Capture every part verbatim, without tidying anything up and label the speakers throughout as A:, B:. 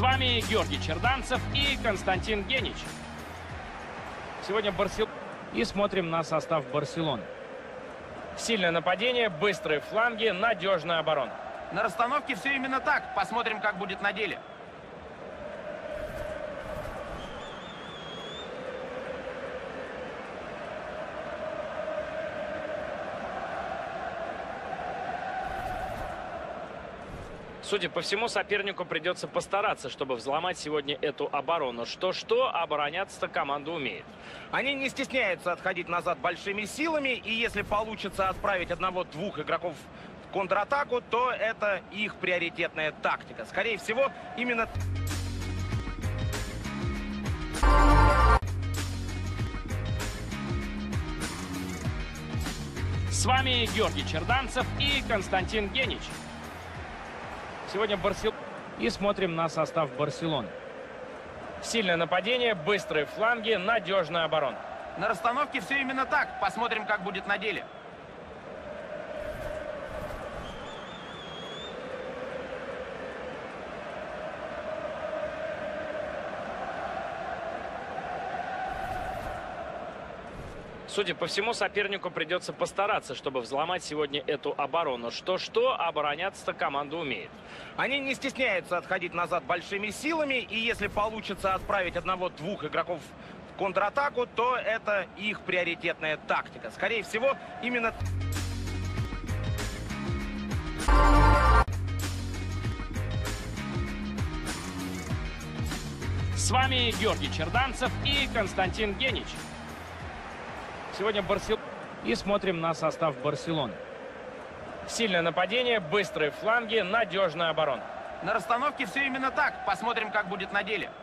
A: вами Георгий Черданцев и Константин Генич. Сегодня Барселона. И смотрим на состав Барселоны. Сильное нападение, быстрые фланги, надежная оборона.
B: На расстановке все именно так. Посмотрим, как будет на деле.
A: Судя по всему, сопернику придется постараться, чтобы взломать сегодня эту оборону. Что-что, обороняться-то команда умеет.
B: Они не стесняются отходить назад большими силами, и если получится отправить одного-двух игроков в контратаку, то это их приоритетная тактика. Скорее всего, именно...
A: С вами Георгий Черданцев и Константин Генич. Сегодня Барселона. И смотрим на состав Барселоны. Сильное нападение, быстрые фланги, надежная оборона.
B: На расстановке все именно так. Посмотрим, как будет на деле.
A: Судя по всему, сопернику придется постараться, чтобы взломать сегодня эту оборону. Что-что, обороняться-то команда умеет.
B: Они не стесняются отходить назад большими силами, и если получится отправить одного-двух игроков в контратаку, то это их приоритетная тактика. Скорее всего, именно...
A: С вами Георгий Черданцев и Константин Генич. Сегодня Барселона. И смотрим на состав Барселоны. Сильное нападение, быстрые фланги, надежная оборона.
B: На расстановке все именно так. Посмотрим, как будет на деле.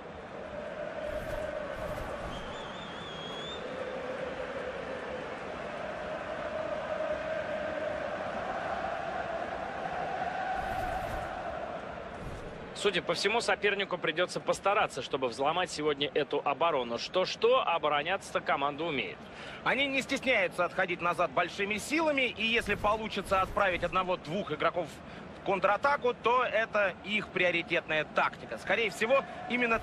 A: Судя по всему, сопернику придется постараться, чтобы взломать сегодня эту оборону. Что-что, обороняться-то команда умеет.
B: Они не стесняются отходить назад большими силами, и если получится отправить одного-двух игроков в контратаку, то это их приоритетная тактика. Скорее всего, именно...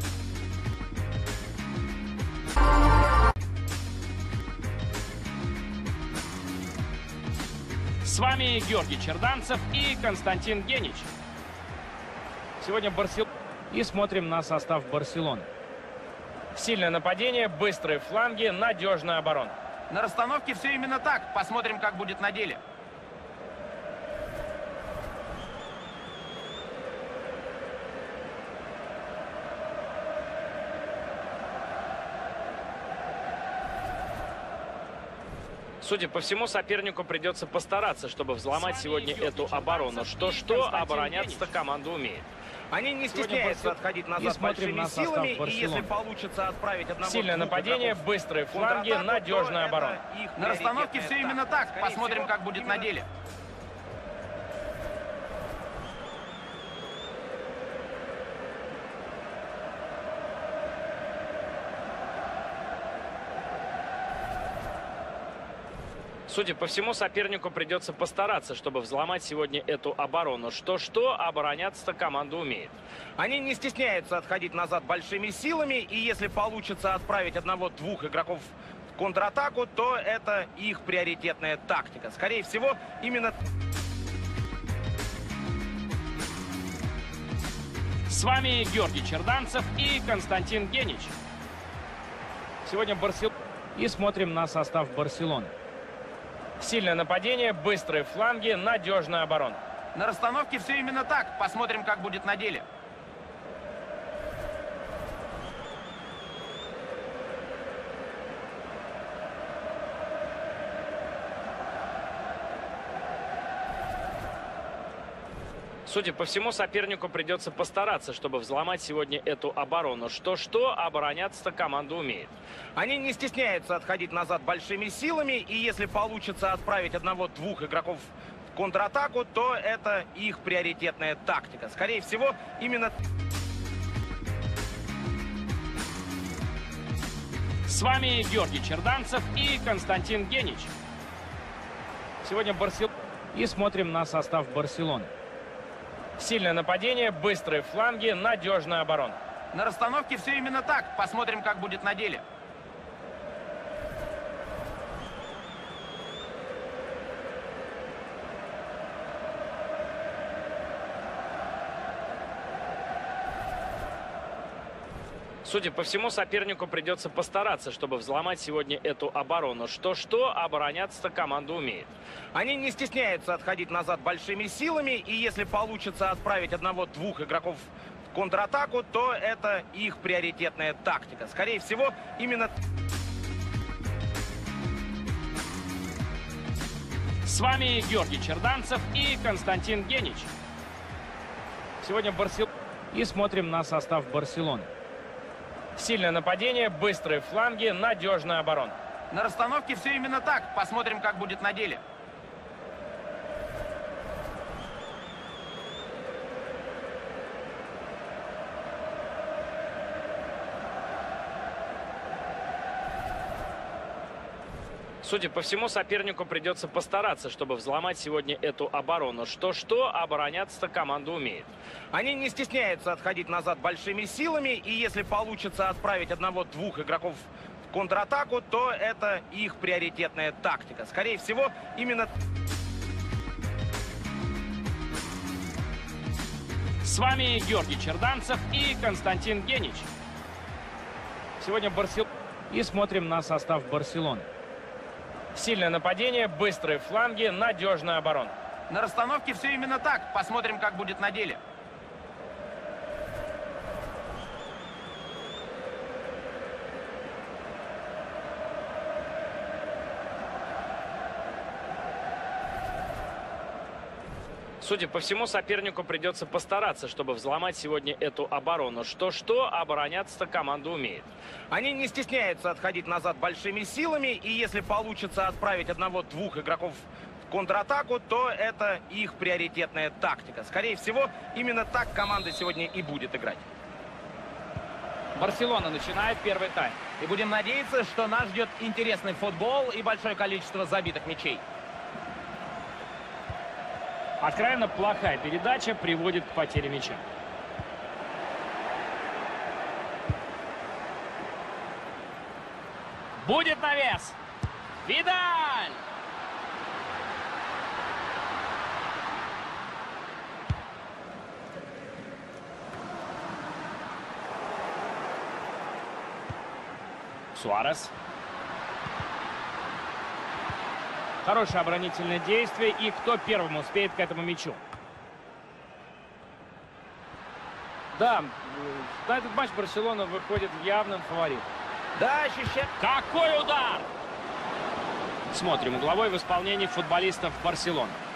A: С вами Георгий Черданцев и Константин Генич. Сегодня Барселона. И смотрим на состав Барселоны. Сильное нападение, быстрые фланги, надежная оборона.
B: На расстановке все именно так. Посмотрим, как будет на деле.
A: Судя по всему, сопернику придется постараться, чтобы взломать сегодня эту оборону. Что-что, обороняться-то команда умеет.
B: Они не стесняются отходить назад большими силами, и если получится отправить одного...
A: Сильное нападение, быстрые фланги, надежная оборона.
B: На расстановке все именно так. Посмотрим, как будет на деле.
A: Судя по всему, сопернику придется постараться, чтобы взломать сегодня эту оборону. Что-что, обороняться-то команда умеет.
B: Они не стесняются отходить назад большими силами, и если получится отправить одного-двух игроков в контратаку, то это их приоритетная тактика. Скорее всего, именно...
A: С вами Георгий Черданцев и Константин Генич. Сегодня Барселона. И смотрим на состав Барселоны. Сильное нападение, быстрые фланги, надежная оборона.
B: На расстановке все именно так. Посмотрим, как будет на деле.
A: Судя по всему, сопернику придется постараться, чтобы взломать сегодня эту оборону. Что-что, обороняться-то команда умеет.
B: Они не стесняются отходить назад большими силами, и если получится отправить одного-двух игроков в контратаку, то это их приоритетная тактика. Скорее всего, именно...
A: С вами Георгий Черданцев и Константин Генич. Сегодня Барселона. И смотрим на состав Барселоны. Сильное нападение, быстрые фланги, надежная оборона.
B: На расстановке все именно так. Посмотрим, как будет на деле.
A: Судя по всему, сопернику придется постараться, чтобы взломать сегодня эту оборону. Что-что, обороняться-то команда умеет.
B: Они не стесняются отходить назад большими силами, и если получится отправить одного-двух игроков в контратаку, то это их приоритетная тактика. Скорее всего, именно...
A: С вами Георгий Черданцев и Константин Генич. Сегодня Барселона. И смотрим на состав Барселоны. Сильное нападение, быстрые фланги, надежная оборона.
B: На расстановке все именно так. Посмотрим, как будет на деле.
A: Судя по всему, сопернику придется постараться, чтобы взломать сегодня эту оборону. Что-что, обороняться-то команда умеет.
B: Они не стесняются отходить назад большими силами, и если получится отправить одного-двух игроков в контратаку, то это их приоритетная тактика. Скорее всего, именно...
A: С вами Георгий Черданцев и Константин Генич. Сегодня Барселона. И смотрим на состав Барселоны. Сильное нападение, быстрые фланги, надежная оборона.
B: На расстановке все именно так. Посмотрим, как будет на деле.
A: Судя по всему, сопернику придется постараться, чтобы взломать сегодня эту оборону. Что-что, обороняться-то команда умеет.
B: Они не стесняются отходить назад большими силами, и если получится отправить одного-двух игроков в контратаку, то это их приоритетная тактика. Скорее всего, именно так команда сегодня и будет играть.
A: Барселона начинает первый тайм.
B: И будем надеяться, что нас ждет интересный футбол и большое количество забитых мячей.
A: Откровенно плохая передача приводит к потере мяча. Будет навес. Видаль! Суарес. Хорошее оборонительное действие. И кто первым успеет к этому мячу? Да, на этот матч Барселона выходит явным фаворитом.
B: Да, ощущает.
A: Какой удар! Смотрим угловой в исполнении футболистов Барселоны.